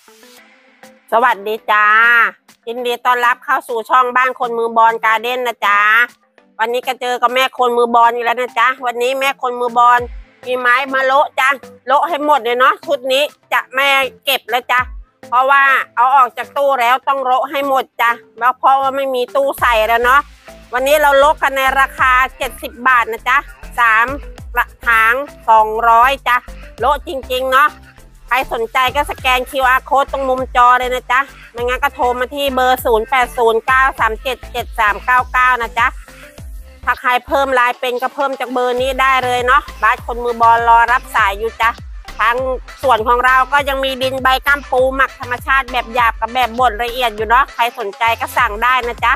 สวัสดีจ้ายินดีต้อนรับเข้าสู่ช่องบ้านคนมือบอลการ์เด้นนะจ๊ะวันนี้ก็เจอกับแม่คนมือบอลอีกแล้วนะจ๊ะวันนี้แม่คนมือบอลมีไม้มาโละจ้ะโละให้หมดเลยเนาะชุดนี้จะแม่เก็บแล้วจ้ะเพราะว่าเอาออกจากตู้แล้วต้องโละให้หมดจ้ะแล้วเพราะว่าไม่มีตู้ใส่แล้วเนาะวันนี้เราโละกันในราคา70 บาทนะจ๊ะ3 กระถาง200จ้ะโละจริงๆเนาะใครสนใจก็สแกน QR Code ตรงมุมจอเลยนะจ๊ะไม่งั้นก็โทรมาที่เบอร์0809377399นะจ๊ะถ้าใครเพิ่มไลน์เป็นก็เพิ่มจากเบอร์นี้ได้เลยเนาะบ้านคนมือบอลรอรับสายอยู่จ้ะทางส่วนของเราก็ยังมีดินใบก้ามปูหมักธรรมชาติแบบหยาบกับแบบบดละเอียดอยู่เนาะใครสนใจก็สั่งได้นะจ๊ะ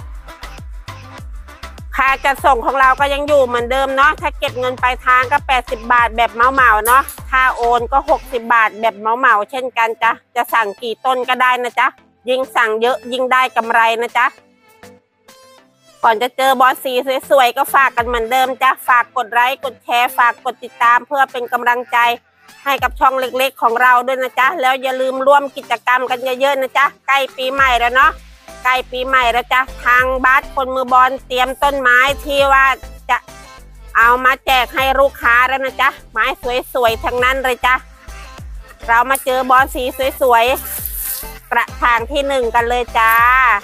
ค่าจัดส่งของเราก็ยังอยู่เหมือนเดิมเนาะถ้าเก็บเงินปลายทางก็80 บาทแบบเหมาเนาะถ้าโอนก็60 บาทแบบเหมาเช่นกันจ้ะจะสั่งกี่ต้นก็ได้นะจ๊ะยิ่งสั่งเยอะยิ่งได้กำไรนะจ๊ะก่อนจะเจอบอลสีสวยๆก็ฝากกันเหมือนเดิมจ้ะฝากกดไลค์กดแชร์ฝากกดติดตามเพื่อเป็นกำลังใจให้กับช่องเล็กๆของเราด้วยนะจ๊ะแล้วอย่าลืมร่วมกิจกรรมกันเยอะๆนะจ๊ะใกล้ปีใหม่แล้วเนาะใกล้ปีใหม่แล้วจ้ะทางบ้านคนมือบอลเตรียมต้นไม้ที่ว่าจะเอามาแจกให้ลูกค้าแล้วนะจ๊ะไม้สวยๆทั้งนั้นเลยจ้ะเรามาเจอบอลสีสวยๆกระถางที่1กันเลยจ้า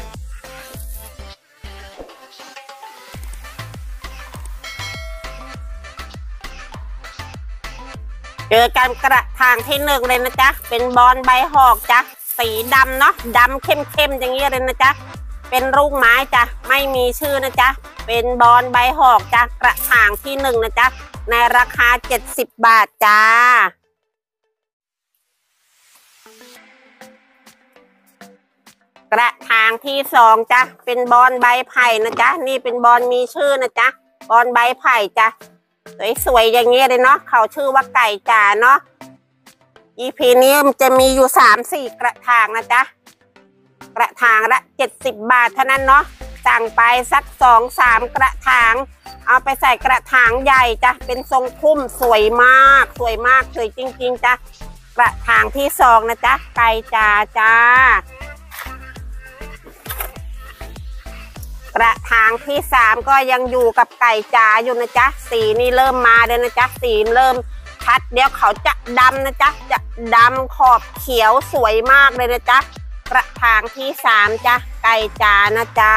เจอกันกระถางที่1เลยนะจ๊ะเป็นบอลใบหอกจ้ะสีดำเนาะดำเข้มๆอย่างนี้เลยนะจ๊ะเป็นลูกไม้จ้ะไม่มีชื่อนะจ๊ะเป็นบอลใบหอกจ้ะกระถางที่1นะจ๊ะในราคา70 บาทจ้ากระถางที่2จ้ะเป็นบอลใบไผ่นะจ๊ะนี่เป็นบอลมีชื่อนะจ๊ะบอลใบไผ่จ้ะสวยๆอย่างนี้เลยเนาะเขาชื่อว่าไก่จ๋าเนาะEP นี้มันจะมีอยู่3-4 กระถางนะจ๊ะกระถางละ70 บาทเท่านั้นเนาะสั่งไปสัก2-3 กระถางเอาไปใส่กระถางใหญ่จ้ะเป็นทรงพุ่มสวยมากสวยจริงๆจ้ะกระถางที่2นะจ๊ะไก่จ๋าจ้ากระถางที่3ก็ยังอยู่กับไก่จ๋าอยู่นะจ๊ะสีนี่เริ่มมาเลยนะจ๊ะสีเริ่มชัดเดี๋ยวเขาจะดำนะจ๊ะจะดำขอบเขียวสวยมากเลยนะจ๊ะกระถางที่3จ้ะไก่จ๋านะจ๊ะ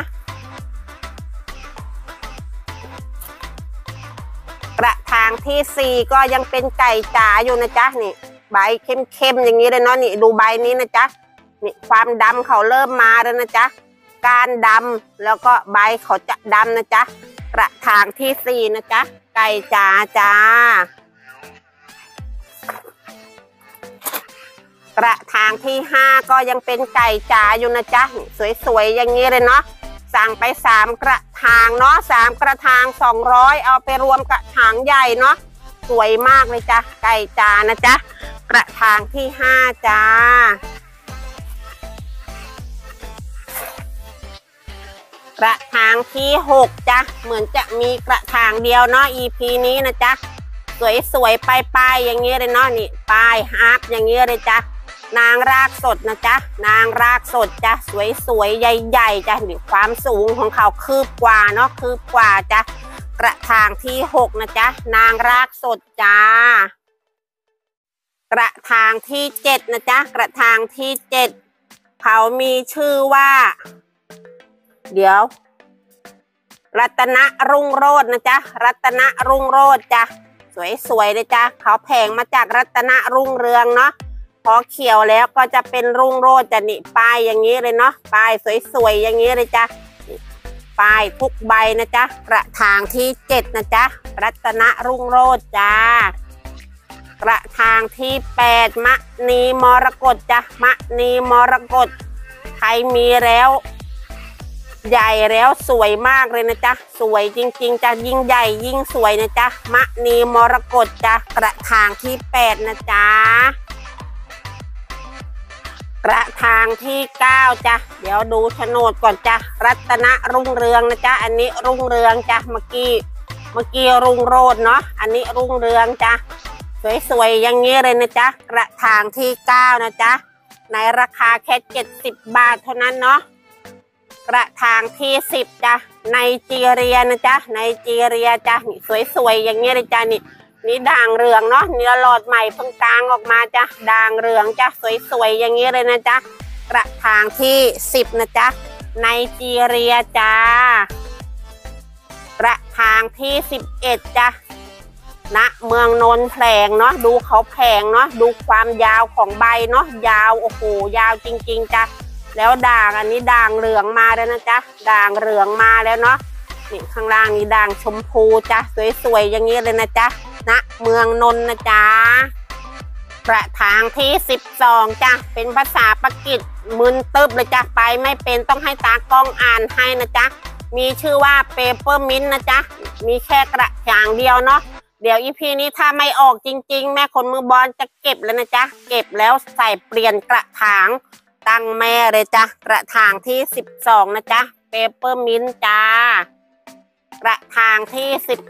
กระถางที่4ก็ยังเป็นไก่จ๋าอยู่นะจ๊ะนี่ใบเข้มๆอย่างนี้เลยเนาะนี่ดูใบนี้นะจ๊ะนี่ความดำเขาเริ่มมาแล้วนะจ๊ะก้านดำแล้วก็ใบเขาจะดำนะจ๊ะกระถางที่4นะจ๊ะไก่จ๋าจ้ากระถางที่5ก็ยังเป็นไก่จ๋าอยู่นะจ๊ะสวยๆอย่างนี้เลยเนาะสั่งไป3 กระถางเนาะ3 กระถาง200เอาไปรวมกระถางใหญ่เนาะสวยมากเลยจ้ะไก่จ๋านะจ๊ะกระถางที่5จ้ากระถางที่6จ้ะเหมือนจะมีกระถางเดียวเนาะ EP นี้นะจ๊ะสวยๆป้ายอย่างนี้เลยเนาะนี่ป้ายฮาร์ปอย่างนี้เลยจ้ะนางรากสดนะจ๊ะนางรากสดจ้ะสวยๆใหญ่ๆจ้ะนี่ความสูงของเขาคืบกว่าเนาะคืบกว่าจ้ะกระถางที่6นะจ๊ะนางรากสดจ้ากระถางที่7นะจ๊ะกระถางที่7เขามีชื่อว่าเดี๋ยวรัตนรุ่งโรจน์นะจ๊ะรัตนรุ่งโรจน์จ้ะสวยๆเลยจ้ะเขาแผงมาจากรัตนรุ่งเรืองเนาะพอเขียวแล้วก็จะเป็นรุ่งโรจน์จ้ะนี่ป้ายอย่างนี้เลยเนาะป้ายสวยๆอย่างนี้เลยจ้ะป้ายทุกใบนะจ๊ะกระถางที่7นะจ๊ะรัตนรุ่งโรจน์จ้ากระถางที่8มะนีมรกตจ้ะมะนีมรกตใครมีแล้วใหญ่แล้วสวยมากเลยนะจ๊ะสวยจริงๆจ้ะยิ่งใหญ่ยิ่งสวยนะจ๊ะมะนีมรกตจ้ะกระถางที่8นะจ๊ะกระถางที่9จ้ะเดี๋ยวดูโฉนดก่อนจ้ะรัตนรุ่งเรืองนะจ๊ะอันนี้รุ่งเรืองจ้ะเมื่อกี้รุ่งโรจน์เนาะอันนี้รุ่งเรืองจ้ะ สวยๆอย่างนี้เลยนะจ๊ะกระถางที่9นะจ๊ะในราคาแค่70 บาทเท่านั้นเนาะกระถางที่10จ้ะไนจีเรียนะจ๊ะไนจีเรียจ้ะนี่สวยๆอย่างเงี้ยเลยจ้ะนี่ด่างเหลืองเนาะเนื้อหลอดใหม่เพิ่งกลางออกมาจ้ะด่างเหลืองจ้ะสวยๆอย่างเงี้ยเลยนะจ๊ะกระถางที่10นะจ๊ะไนจีเรียจ้ากระถางที่11จ้ะณเมืองนนท์แผลงเนาะดูเขาแผลงเนาะดูความยาวของใบเนาะยาวโอ้โหยาวจริงๆจ้ะแล้วด่างอันนี้ด่างเหลืองมาแล้วนะจ๊ะด่างเหลืองมาแล้วเนาะนี่ข้างล่างนี่ด่างชมพูจ้ะสวยๆอย่างนี้เลยนะจ๊ะณเมืองนนท์นะจ๊ะกระถางที่12จ้ะเป็นภาษาปากีสมึนตึบเลยจ้ะไปไม่เป็นต้องให้ตากล้องอ่านให้นะจ๊ะมีชื่อว่าเปเปอร์มินต์นะจ๊ะมีแค่กระถางเดียวเนาะเดี๋ยวอีพีนี้ถ้าไม่ออกจริงๆแม่คนมือบอลจะเก็บแล้วนะจ๊ะเก็บแล้วใส่เปลี่ยนกระถางตั้งแม่เลยจ้ะกระถางที่12นะจ๊ะเปเปอร์มินต์จ้ากระถางที่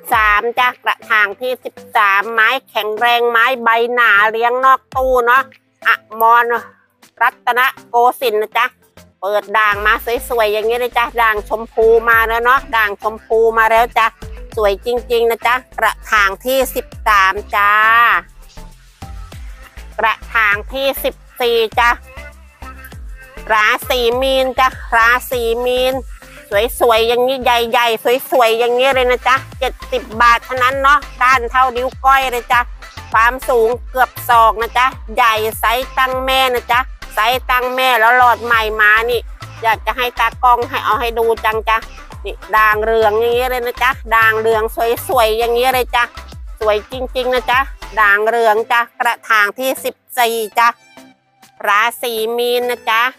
13จ้ะกระถางที่13ไม้แข็งแรงไม้ใบหนาเลี้ยงนอกตู้เนาะอมรรัตนโกสินทร์นะจ๊ะเปิดด่างมาสวยๆอย่างนี้เลยจ้ะด่างชมพูมาแล้วเนาะด่างชมพูมาแล้วจ้ะสวยจริงๆนะจ๊ะกระถางที่13จ้ากระถางที่14จ้ะราศีมีนจ้ะราศีมีนสวยๆอย่างนี้ใหญ่ๆสวยๆอย่างนี้เลยนะจ๊ะ70 บาทเท่านั้นเนาะก้านเท่านิ้วก้อยเลยจ้ะความสูงเกือบศอกนะจ๊ะใหญ่ไซส์ตั้งแม่นะจ๊ะไซส์ตั้งแม่แล้วหลอดใหม่มานี่อยากจะให้ตากล้องให้เอาให้ดูจังจ้ะนี่ด่างเหลืองอย่างนี้เลยนะจ๊ะด่างเหลืองสวยๆอย่างนี้เลยจ้ะสวยจริงๆนะจ๊ะด่างเหลืองจ้ะกระถางที่14จ้ะราศีมีนนะจ๊ะ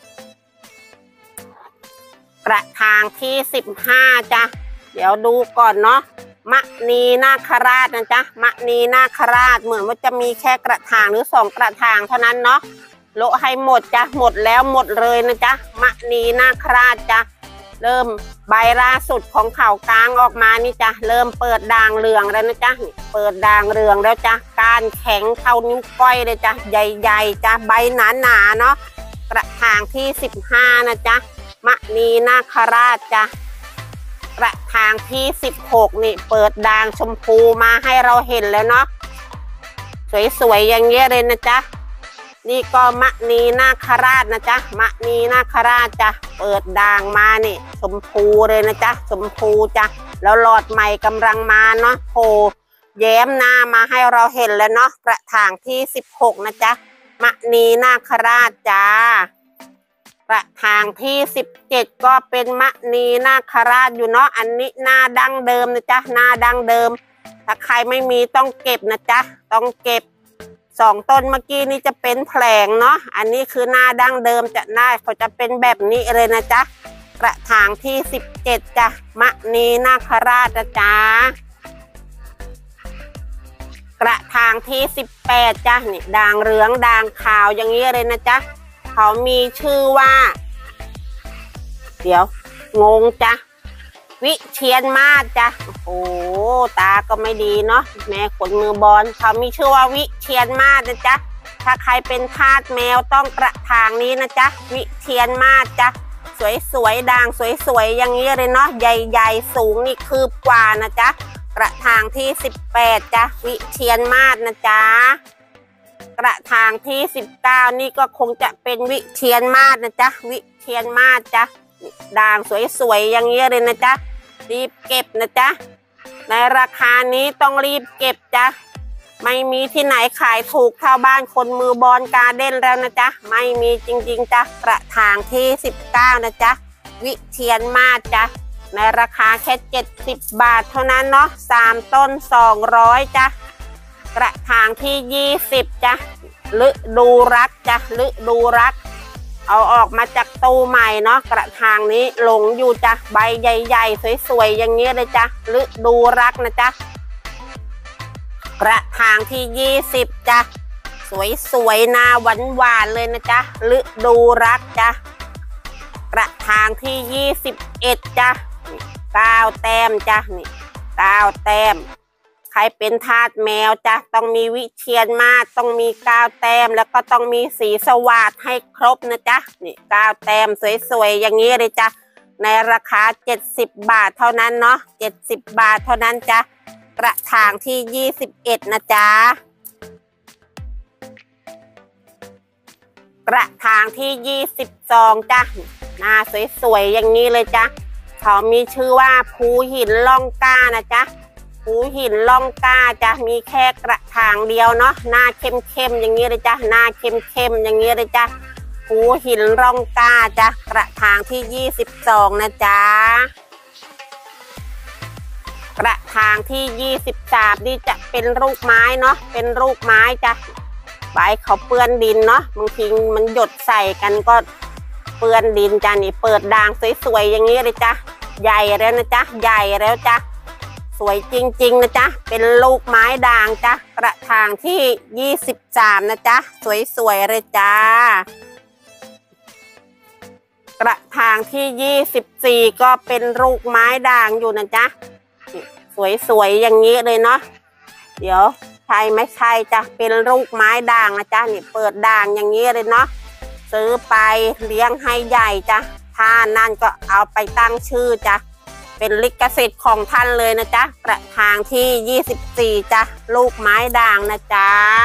กระถางที่15จ้ะเดี๋ยวดูก่อนเนาะมณีนาคราชนะจ๊ะมณีนาคราชเหมือนว่าจะมีแค่กระถางหรือ2 กระถางเท่านั้นเนาะโละให้หมดจ้ะหมดแล้วหมดเลยนะจ๊ะมณีนาคราชจ้ะเริ่มใบล่าสุดของเขากลางออกมานี่จ้ะเริ่มเปิดด่างเหลืองแล้วนะจ๊ะเปิดด่างเหลืองแล้วจ้ะก้านแข็งเท่านิ้วก้อยเลยจ้ะใหญ่ๆจ้ะใบหนาๆเนาะกระถางที่15นะจ๊ะมณีนาคราชจ้ะกระถางที่16นี่เปิดด่างชมพูมาให้เราเห็นแล้วเนาะสวยๆอย่างเงี้ยเลยนะจ๊ะนี่ก็มณีนาคราชนะจ๊ะมณีนาคราชจ้ะเปิดด่างมานี่ชมพูเลยนะจ๊ะชมพูจ้ะแล้วหลอดใหม่กำลังมาเนาะโผล่แย้มหน้ามาให้เราเห็นแล้วเนาะกระถางที่16นะจ๊ะมณีนาคราชจ้ากระถางที่17ก็เป็นมณีนาคราชอยู่เนาะอันนี้หน้าดั้งเดิมนะจ๊ะหน้าดั้งเดิมถ้าใครไม่มีต้องเก็บนะจ๊ะต้องเก็บ2 ต้นเมื่อกี้นี่จะเป็นแผลงเนาะอันนี้คือหน้าดั้งเดิมจะได้เขาจะเป็นแบบนี้เลยนะจ๊ะกระถางที่17จ้ะมณีนาคราชนะจ๊ะกระถางที่18จ้ะนี่ด่างเหลืองด่างขาวอย่างนี้เลยนะจ๊ะเขามีชื่อว่าเดี๋ยวงงจ้ะวิเชียรมาศจ้ะโอ้ตาก็ไม่ดีเนาะแม่ขนมือบอลเขามีชื่อว่าวิเชียรมาศนะจ๊ะถ้าใครเป็นทาสแมวต้องกระถางนี้นะจ๊ะวิเชียรมาศจ้ะสวยๆด่างสวยๆอย่างนี้เลยเนาะใหญ่ๆสูงนี่คืบกว่านะจ๊ะกระถางที่18จ้ะวิเชียรมาศนะจ๊ะกระถางที่19นี่ก็คงจะเป็นวิเชียรมาศนะจ๊ะวิเชียรมาศจ้ะด่างสวยๆอย่างนี้เลยนะจ๊ะรีบเก็บนะจ๊ะในราคานี้ต้องรีบเก็บจ้ะไม่มีที่ไหนขายถูกเท่าบ้านคนมือบอลการ์เด้นแล้วนะจ๊ะไม่มีจริงๆจ้ะกระถางที่19นะจ๊ะวิเชียรมาศจ้ะในราคาแค่70 บาทเท่านั้นเนาะ3 ต้น200จ้ะกระถางที่20จ้ะฤดูรักจ้ะฤดูรักเอาออกมาจากตู้ใหม่เนาะกระถางนี้หลงอยู่จ้ะใบใหญ่ๆสวยๆอย่างนี้เลยจ้ะฤดูรักนะจ๊ะกระถางที่20จ้ะสวยๆหน้าหวานๆเลยนะจ๊ะฤดูรักจ้ะกระถางที่21จ้ะ9 แต้มจ้ะนี่9 แต้มใครเป็นทาสแมวจ้ะต้องมีวิเชียรมาศต้องมี9 แต้มแล้วก็ต้องมีสีสวัสดให้ครบนะจ๊ะนี่9 แต้มสวยๆอย่างนี้เลยจ้ะในราคา70 บาทเท่านั้นเนาะ70 บาทเท่านั้นจ้ะกระถางที่21นะจ๊ะกระถางที่22จ้ะหน้าสวยๆอย่างนี้เลยจ้ะเขามีชื่อว่าภูหินล่องกล้านะจ๊ะภูหินล่องกล้าจะมีแค่กระถางเดียวเนาะหน้าเข้มๆอย่างนี้เลยจ้ะหน้าเข้มๆอย่างนี้เลยจ้ะภูหินล่องกล้าจ้ะกระถางที่22นะจ๊ะกระถางที่23นี่จะเป็นลูกไม้เนาะเป็นลูกไม้จ้ะใบเขาเปื้อนดินเนาะบางทีมันหยดใส่กันก็เปื้อนดินจ้ะนี่เปิดด่างสวยๆอย่างนี้เลยจ้ะใหญ่แล้วนะจ๊ะใหญ่แล้วจ้ะสวยจริงๆนะจ๊ะเป็นลูกไม้ด่างจ้ะกระถางที่23นะจ๊ะสวยๆเลยจ้ากระถางที่24ก็เป็นลูกไม้ด่างอยู่นะจ๊ะสวยๆอย่างนี้เลยเนาะเดี๋ยวใช่ไม่ใช่จ้ะเป็นลูกไม้ด่างนะจ๊ะนี่เปิดด่างอย่างนี้เลยเนาะซื้อไปเลี้ยงให้ใหญ่จ้ะถ้านั่นก็เอาไปตั้งชื่อจ้ะเป็นลิขสิทธิ์ของท่านเลยนะจ๊ะกระถางที่24จ้ะลูกไม้ด่างนะจ๊ะ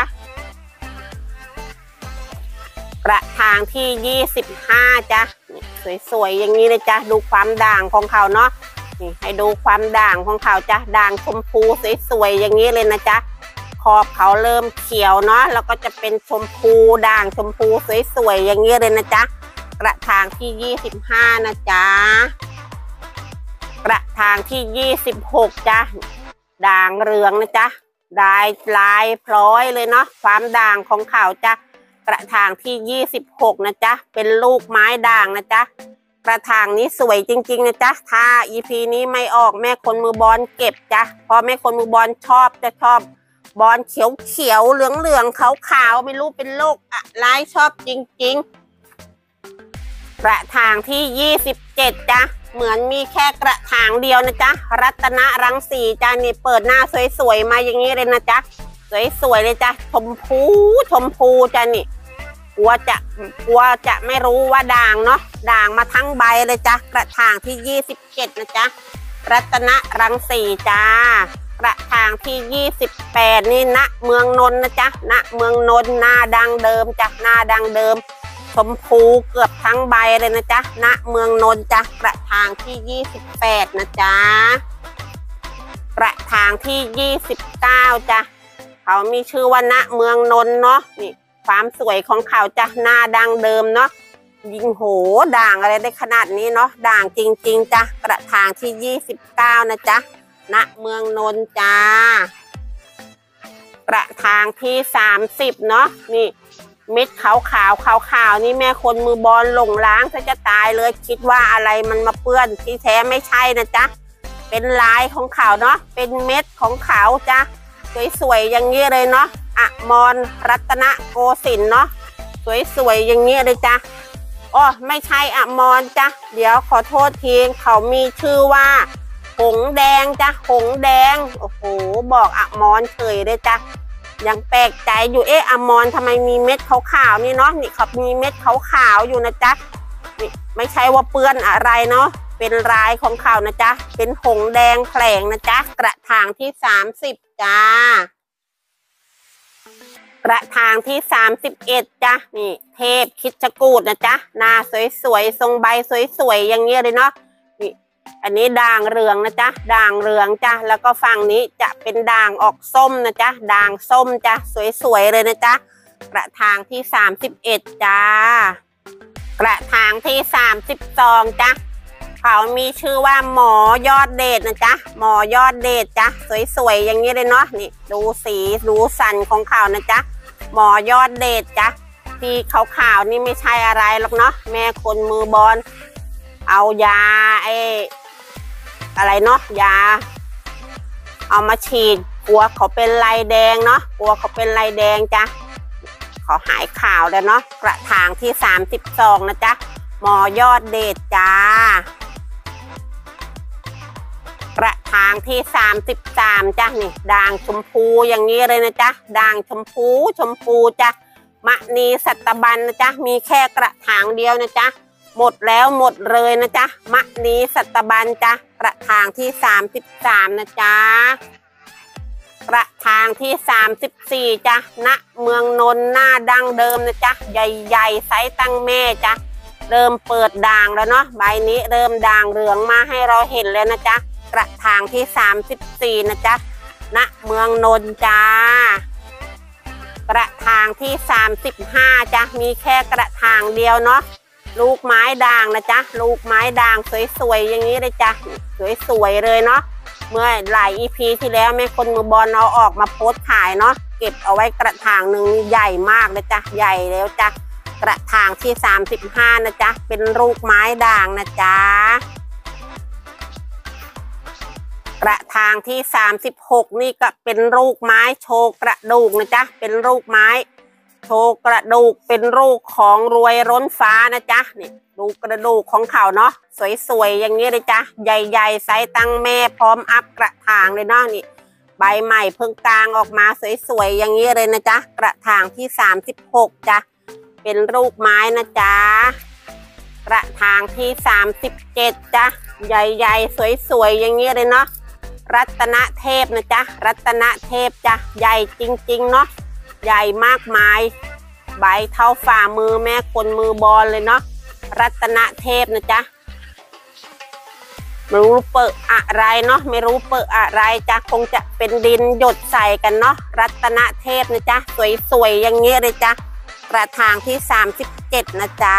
กระถางที่25จ้ะสวยๆอย่างนี้เลยจ้ะดูความด่างของเขาเนาะนี่ให้ดูความด่างของเขาจ้ะด่างชมพูสวยๆอย่างนี้เลยนะจ๊ะขอบเขาเริ่มเขียวเนาะแล้วก็จะเป็นชมพูด่างชมพูสวยๆอย่างนี้เลยนะจ๊ะกระถางที่25นะจ๊ะกระถางที่26จ้ะด่างเหลืองนะจ๊ะลายพร้อยเลยเนาะความด่างของเขาจ้ะกระถางที่26นะจ๊ะเป็นลูกไม้ด่างนะจ๊ะกระถางนี้สวยจริงๆนะจ๊ะถ้า EP นี้ไม่ออกแม่คนมือบอลเก็บจ้ะเพราะแม่คนมือบอลชอบบอลเขียวเหลืองขาวไม่รู้เป็นโรคอะไรชอบจริงๆกระถางที่27จ้ะเหมือนมีแค่กระถางเดียวนะจ๊ะรัตนรังสีจ้ะนี่เปิดหน้าสวยๆมาอย่างนี้เลยนะจ๊ะสวยๆเลยจ้ะชมพูจ้ะนี่กลัวจะไม่รู้ว่าด่างเนาะด่างมาทั้งใบเลยจ้ะกระถางที่27นะจ๊ะรัตนรังสีจ้ากระถางที่28นี่ณเมืองนนท์นะจ๊ะณเมืองนนท์หน้าดังเดิมจ้ะหน้าดังเดิมชมพูเกือบทั้งใบเลยนะจ๊ะณเมืองนนท์จ้ะกระถางที่28นะจ๊ะกระถางที่29จ้ะเขามีชื่อว่าณเมืองนนท์เนาะนี่ความสวยของเขาจ้ะหน้าดังเดิมเนาะยิงโหด่างอะไรได้ขนาดนี้เนาะด่างจริงๆจ้ะกระถางที่29นะจ๊ะณเมืองนนท์จ้ากระถางที่30เนาะนี่เม็ดขาวนี่แม่คนมือบอลหลงล้างซะจะตายเลยคิดว่าอะไรมันมาเปื้อนที่แท้ไม่ใช่นะจ๊ะเป็นลายของเขาเนาะเป็นเม็ดของเขาจ้ะสวยๆอย่างนี้เลยเนาะอมรรัตนโกสินทร์เนาะสวยๆอย่างนี้เลยจ้ะอ๋อไม่ใช่อมรจ้ะเดี๋ยวขอโทษทีเขามีชื่อว่าหงแดงจ้ะหงแดงโอ้โหบอกอมรเฉยเลยจ้ะยังแปลกใจอยู่อมรทำไมมีเม็ดขาวๆนี่เนาะนี่เขามีเม็ดขาวๆอยู่นะจ๊ะนี่ไม่ใช่ว่าเปื้อนอะไรเนาะเป็นลายของเขานะจ๊ะเป็นหงแดงแผลงนะจ๊ะกระถางที่30จ้ากระถางที่31จ้ะนี่เทพคิชกูฏนะจ๊ะหน้าสวยๆทรงใบสวยๆอย่างเงี้ยเลยเนาะนี่อันนี้ด่างเหลืองนะจ๊ะด่างเหลืองจ้ะแล้วก็ฝั่งนี้จะเป็นด่างออกส้มนะจ๊ะด่างส้มจ้ะสวยๆเลยนะจ๊ะกระถางที่31จ้ากระถางที่32จ้ะเขามีชื่อว่าหมอยอดเดชนะจ๊ะหมอยอดเดชจ้ะสวยๆอย่างนี้เลยเนาะนี่ดูสีดูสันของเขานะจ๊ะหมอยอดเดชจ้ะที่ขาวๆนี่ไม่ใช่อะไรหรอกเนาะแม่คนมือบอลเอายาอะไรเนาะยาเอามาฉีดกลัวเขาเป็นลายแดงเนาะกลัวเขาเป็นลายแดงจ้ะเขาหายข่าวแล้วเนาะกระถางที่32นะจ๊ะหมอยอดเดชจ้ากระถางที่33จ้ะนี่ด่างชมพูอย่างนี้เลยนะจ๊ะด่างชมพูจ้ะมณีสัตบันนะจ๊ะมีแค่กระถางเดียวนะจ๊ะหมดแล้วหมดเลยนะจ๊ะมณีสัตบันจ้ะกระถางที่33นะจ๊ะกระถางที่34จ้ะณเมืองนนท์หน้าดั้งเดิมนะจ๊ะใหญ่ๆไซส์ตั้งแม่จ้ะเริ่มเปิดด่างแล้วเนาะใบนี้เริ่มด่างเหลืองมาให้เราเห็นแล้วนะจ๊ะกระถางที่34นะจ๊ะณเมืองนนท์จ้ากระถางที่35จ้ะมีแค่กระถางเดียวเนาะลูกไม้ด่างนะจ๊ะลูกไม้ด่างสวยๆอย่างนี้เลยจ้ะสวยๆเลยเนาะเมื่อหลาย EP ที่แล้วแม่คนมือบอลเอาออกมาโพสต์ขายเนาะเก็บเอาไว้กระถางหนึ่งใหญ่มากเลยจ้ะใหญ่แล้วจ้ะกระถางที่35นะจ๊ะเป็นลูกไม้ด่างนะจ๊ะกระถางที่36นี่ก็เป็นลูกไม้โชว์กระดูกนะจ๊ะเป็นลูกไม้โชว์กระดูกเป็นลูกของรวยร้นฟ้านะจ๊ะนี่ดูกระดูกของเขาเนาะสวยๆอย่างนี้เลยจ้ะใหญ่ๆไซส์ตั้งแม่พร้อมอัพกระถางเลยเนาะนี่ใบใหม่เพิ่งกลางออกมาสวยๆอย่างนี้เลยนะจ๊ะกระถางที่36จ้ะเป็นลูกไม้นะจ๊ะกระถางที่37จ้ะใหญ่ๆสวยๆอย่างนี้เลยเนาะรัตนเทพนะจ๊ะรัตนเทพจ้ะใหญ่จริงๆเนาะใหญ่มากมายใบเท่าฝ่ามือแม่คนมือบอลเลยเนาะรัตนเทพนะจ๊ะไม่รู้เปิดอะไรเนาะไม่รู้เปิดอะไรจ้ะคงจะเป็นดินหยดใส่กันเนาะรัตนเทพนะจ๊ะสวยๆอย่างเงี้ยเลยจ้ะกระถางที่37นะจ๊ะ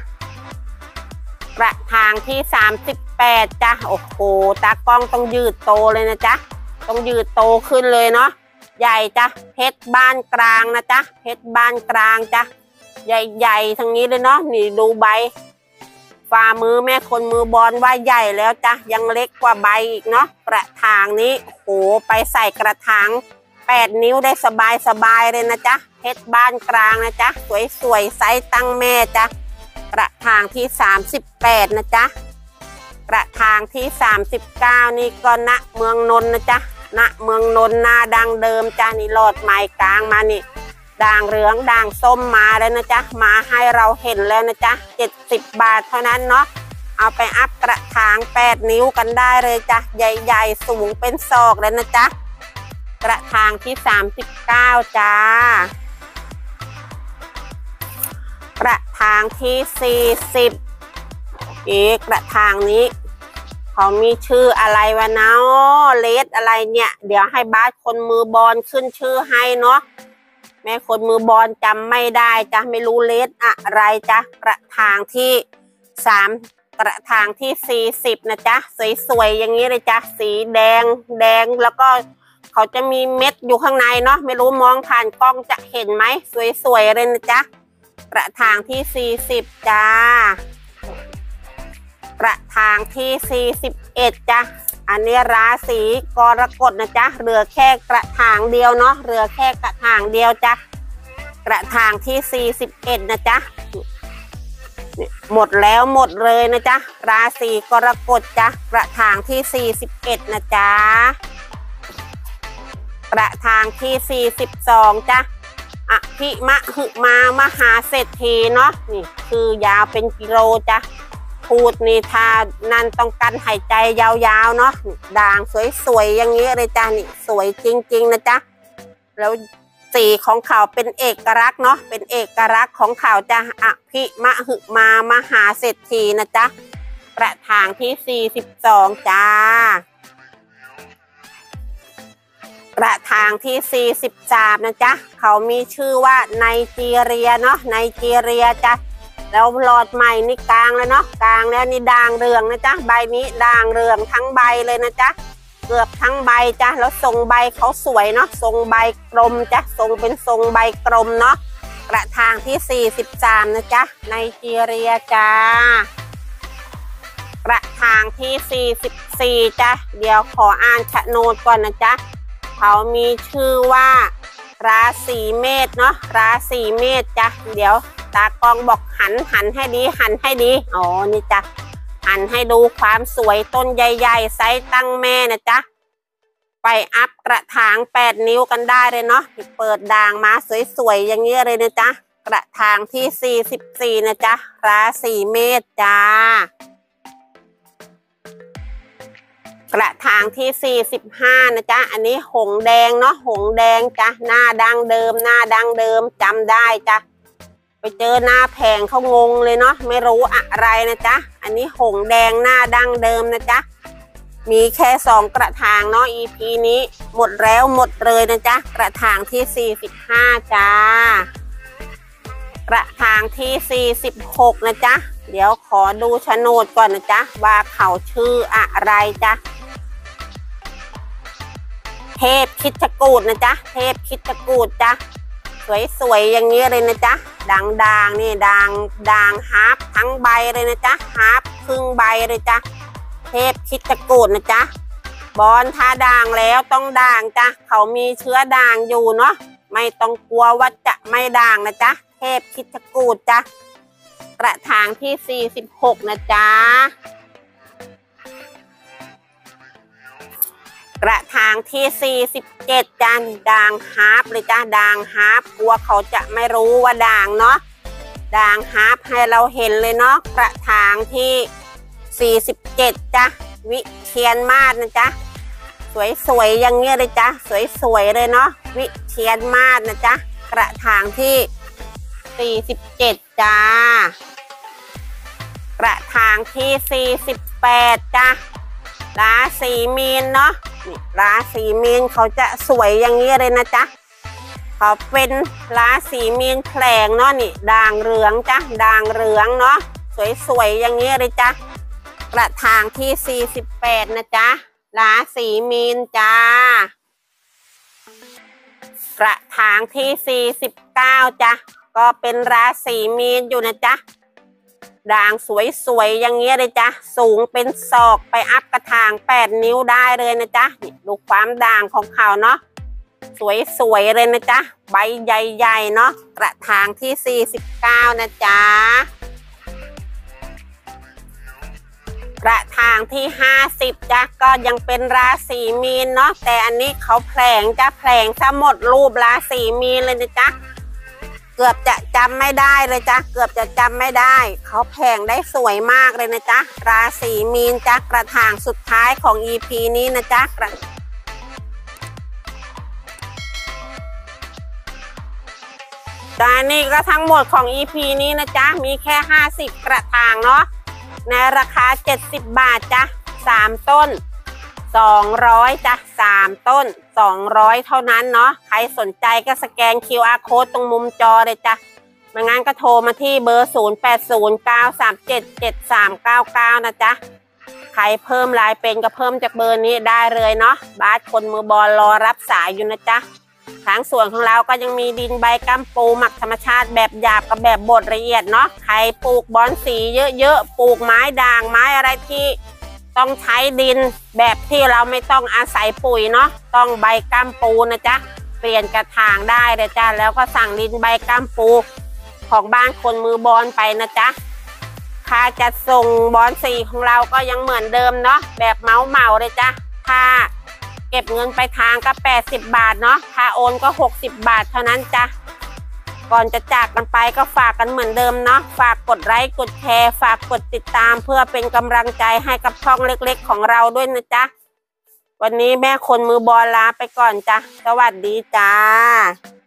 กระถางที่38จ้ะโอ้โหตากล้องต้องยืดโตเลยนะจ๊ะต้องยืดโตขึ้นเลยเนาะใหญ่จ้ะเพชรบ้านกลางนะจ๊ะเพชรบ้านกลางจ้ะใหญ่ๆทั้งนี้เลยเนาะนี่ดูใบฝ่ามือแม่คนมือบอลว่าใหญ่แล้วจ้ะยังเล็กกว่าใบอีกเนาะกระถางนี้โอ้โหไปใส่กระถาง8นิ้วได้สบายเลยนะจ๊ะเพชรบ้านกลางนะจ๊ะสวยๆไซส์ตั้งแม่จ้ะกระถางที่38นะจ๊ะกระถางที่39นี่ก็ณเมืองนนท์นะจ๊ะณเมืองนนท์หน้าดังเดิมจ้ะนี่หลอดไม้กลางมานี่ด่างเหลืองด่างส้มมาแล้วนะจ๊ะมาให้เราเห็นแล้วนะจ๊ะ70 บาทเท่านั้นเนาะเอาไปอัพกระถาง8นิ้วกันได้เลยจ้ะใหญ่ๆสูงเป็นศอกแล้วนะจ๊ะกระถางที่39จ้ากระถางที่40อีกกระถางนี้เขามีชื่ออะไรวะเนาะเลสอะไรเนี่ยเดี๋ยวให้บาสคนมือบอลขึ้นชื่อให้เนาะแม่คนมือบอลจำไม่ได้จ้ะไม่รู้เลสอะไรจ้ะกระถางที่3กระถางที่40นะจ๊ะสวยๆอย่างนี้เลยจ้ะสีแดงแล้วก็เขาจะมีเม็ดอยู่ข้างในเนาะไม่รู้มองผ่านกล้องจะเห็นไหมสวยๆเลยนะจ๊ะกระถางที่40จ้ากระถางที่41จ้ะอันนี้ราศีกรกฎนะจ๊ะเหลือแค่กระถางเดียวเนาะเหลือแค่กระถางเดียวจ้ะกระถางที่41นะจ๊ะหมดแล้วหมดเลยนะจ๊ะราศีกรกฎจ้ะกระถางที่41นะจ๊ะกระถางที่42จ้ะอภิมหึมามหาเศรษฐีเนาะนี่คือยาวเป็นกิโลจ้ะพูดนี่ถ้านั่นต้องการหายใจยาวๆเนาะด่างสวยๆอย่างนี้เลยจ้ะนี่สวยจริงๆนะจ๊ะแล้วสีของเขาเป็นเอกลักษณ์เนาะเป็นเอกลักษณ์ของเขาจ้ะอภิมหึมามหาเศรษฐีนะจ๊ะกระถางที่42จ้ากระถางที่43นะจ๊ะเขามีชื่อว่าไนจีเรียเนาะไนจีเรียจ้ะแล้วหลอดใหม่นี่กลางแล้วเนาะกลางแล้วนี่ด่างเหลืองนะจ๊ะใบนี้ด่างเหลืองทั้งใบเลยนะจ๊ะเกือบทั้งใบจ้ะแล้วทรงใบเขาสวยเนาะทรงใบกลมจ้ะทรงเป็นทรงใบกลมเนาะกระถางที่43นะจ๊ะไนจีเรียจ้ากระถางที่44จ้ะเดี๋ยวขออ่านโฉนดก่อนนะจ๊ะเขามีชื่อว่าราศีเมษเนาะราศีเมษจ้ะเดี๋ยวตากล้องบอกหันให้ดีอ๋อนี่จ้ะหันให้ดูความสวยต้นใหญ่ๆไซส์ตั้งแม่นะจ๊ะไปอัพกระถาง8 นิ้วกันได้เลยเนาะเปิดด่างมาสวยๆอย่างเงี้ยเลยนะจ๊ะกระถางที่44นะจ๊ะราศีเมษจ้ากระถางที่45นะจ๊ะอันนี้หงแดงเนาะหงแดงจ้ะหน้าดังเดิมหน้าดังเดิมจำได้จ้ะไปเจอหน้าแผงเขางงเลยเนาะไม่รู้อะไรนะจ๊ะอันนี้หงแดงหน้าดังเดิมนะจ๊ะมีแค่2กระถางเนาะ EP นี้หมดแล้วหมดเลยนะจ๊ะกระถางที่45จ้ากระถางที่46นะจ๊ะเดี๋ยวขอดูโฉนดก่อนนะจ๊ะว่าเขาชื่ออะไรจ๊ะเทพคิดกูฏนะจ๊ะเทพคิดกูฏจ้ะสวยๆอย่างนี้เลยนะจ๊ะด่างๆนี่ด่างฮาร์ปทั้งใบเลยนะจ๊ะฮาร์ปครึ่งใบเลยจ้ะเทพคิดกูฏนะจ๊ะบอลถ้าด่างแล้วต้องด่างจ้ะเขามีเชื้อด่างอยู่เนาะไม่ต้องกลัวว่าจะไม่ด่างนะจ๊ะเทพคิดกูฏจ้ะกระถางที่46นะจ๊ะกระถางที่47จ้ะด่างฮาร์ปเลยจ้ะด่างฮาร์ปกลัวเขาจะไม่รู้ว่าด่างเนาะด่างฮาร์ปให้เราเห็นเลยเนาะกระถางที่47จ้ะวิเชียรมาศนะจ๊ะสวยๆอย่างเงี้ยเลยจ้ะสวยๆเลยเนาะวิเชียรมาศนะจ๊ะกระถางที่47จ้ากระถางที่48จ้ะราศีมีนเนาะนี่ราศีมีนเขาจะสวยอย่างนี้เลยนะจ๊ะเขาเป็นราศีมีนแผลงเนาะนี่ด่างเหลืองจ้ะด่างเหลืองเนาะสวยๆอย่างนี้เลยจ้ะกระถางที่48นะจ๊ะราศีมีนจ้ากระถางที่49จ้ะก็เป็นราศีมีนอยู่นะจ๊ะด่างสวยๆอย่างเงี้ยเลยจ้ะสูงเป็นศอกไปอัพกระถาง8 นิ้วได้เลยนะจ๊ะดูความด่างของเขาเนาะสวยๆเลยนะจ๊ะใบใหญ่ๆเนาะกระถางที่49นะจ๊ะกระถางที่50จ้ะก็ยังเป็นราศีมีนเนาะแต่อันนี้เขาแผลงจ้ะแผลงซะหมดรูปราศีมีนเลยนะจ๊ะเกือบจะจำไม่ได้เลยจ้ะเกือบจะจำไม่ได้เขาแผงได้สวยมากเลยนะจ๊ะราศีมีนจ้ะกระถางสุดท้ายของ EP นี้นะจ๊ะและนี่ก็ทั้งหมดของ EP นี้นะจ๊ะมีแค่50กระถางเนาะในราคา70 บาทจ้ะ3 ต้น200จ้ะ3 ต้น200เท่านั้นเนาะใครสนใจก็สแกน QR Code ตรงมุมจอเลยจ้ะไม่งั้นก็โทรมาที่เบอร์0809377399นะจ๊ะใครเพิ่มลายเป็นก็เพิ่มจากเบอร์นี้ได้เลยเนาะบาสคนมือบอลรอรับสายอยู่นะจ๊ะทางส่วนของเราก็ยังมีดินใบกัมปูหมักธรรมชาติแบบหยาบกับแบบบดละเอียดเนาะใครปลูกบอนสีเยอะๆปลูกไม้ด่างไม้อะไรที่ต้องใช้ดินแบบที่เราไม่ต้องอาศัยปุ๋ยเนาะต้องใบกัมปูนะจ๊ะเปลี่ยนกระถางได้เลยจ้ะแล้วก็สั่งดินใบกัมปูของบ้านคนมือบอลไปนะจ๊ะค่าจัดส่งบอนสีของเราก็ยังเหมือนเดิมเนาะแบบเหมาเลยจ้ะค่าเก็บเงินไปทางก็80 บาทเนาะค่าโอนก็60 บาทเท่านั้นจ้ะก่อนจะจากกันไปก็ฝากกันเหมือนเดิมเนาะฝากกดไลค์กดแชร์ฝากกดติดตามเพื่อเป็นกำลังใจให้กับช่องเล็กๆของเราด้วยนะจ๊ะวันนี้แม่คนมือบอลลาไปก่อนจ้ะสวัสดีจ้า